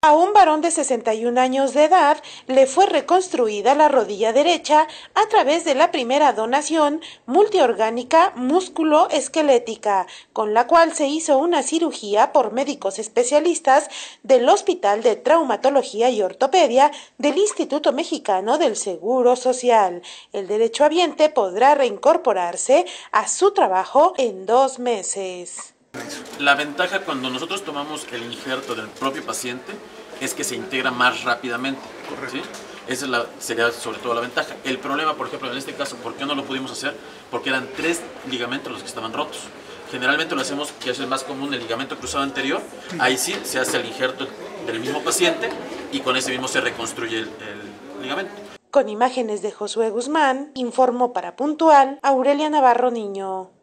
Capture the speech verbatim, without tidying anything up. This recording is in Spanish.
A un varón de sesenta y un años de edad le fue reconstruida la rodilla derecha a través de la primera donación multiorgánica músculo-esquelética, con la cual se hizo una cirugía por médicos especialistas del Hospital de Traumatología y Ortopedia del Instituto Mexicano del Seguro Social. El derechohabiente podrá reincorporarse a su trabajo en dos meses. La ventaja cuando nosotros tomamos el injerto del propio paciente es que se integra más rápidamente. ¿Sí? Esa es la, sería sobre todo la ventaja. El problema, por ejemplo, en este caso, ¿por qué no lo pudimos hacer? Porque eran tres ligamentos los que estaban rotos. Generalmente lo hacemos, que es el más común, el ligamento cruzado anterior. Ahí sí se hace el injerto del mismo paciente y con ese mismo se reconstruye el, el ligamento. Con imágenes de Josué Guzmán, informó para Puntual Aurelia Navarro Niño.